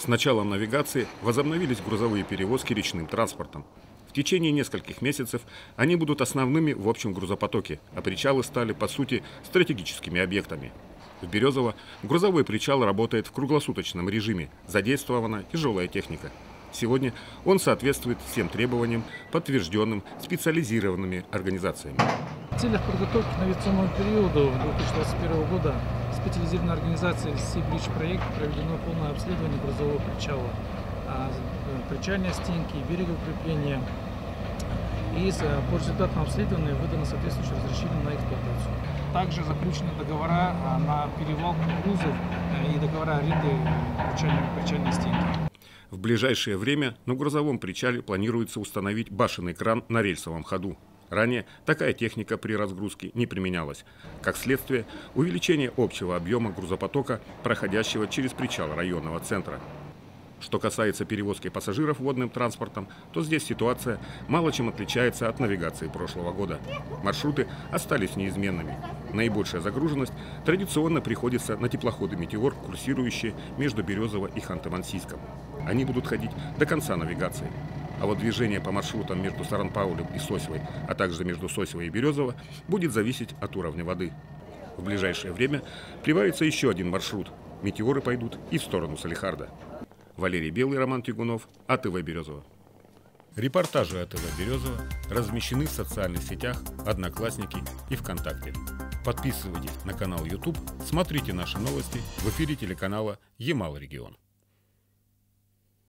С началом навигации возобновились грузовые перевозки речным транспортом. В течение нескольких месяцев они будут основными в общем грузопотоке, а причалы стали, по сути, стратегическими объектами. В Березово грузовой причал работает в круглосуточном режиме, задействована тяжелая техника. Сегодня он соответствует всем требованиям, подтвержденным специализированными организациями. В целях подготовки к навигационному периоду 2021 года специализированной организацией «Сибридж проект» проведено полное обследование грузового причала, причальной стенки, берега укрепления. И по результатам обследования выдано соответствующее разрешение на эксплуатацию. Также заключены договора на перевалку грузов и договора аренды причальной стенки. В ближайшее время на грузовом причале планируется установить башенный кран на рельсовом ходу. Ранее такая техника при разгрузке не применялась. Как следствие, увеличение общего объема грузопотока, проходящего через причал районного центра. Что касается перевозки пассажиров водным транспортом, то здесь ситуация мало чем отличается от навигации прошлого года. Маршруты остались неизменными. Наибольшая загруженность традиционно приходится на теплоходы «Метеор», курсирующие между Березово и Ханты-Мансийском. Они будут ходить до конца навигации. А вот движение по маршрутам между Саран-Паулем и Сосьвой, а также между Сосьвой и Березово, будет зависеть от уровня воды. В ближайшее время прибавится еще один маршрут. «Метеоры» пойдут и в сторону Салихарда. Валерий Белый, Роман Тягунов, АТВ Березово. Репортажи АТВ Березово размещены в социальных сетях «Одноклассники» и ВКонтакте. Подписывайтесь на канал YouTube, смотрите наши новости в эфире телеканала «Ямал-Регион».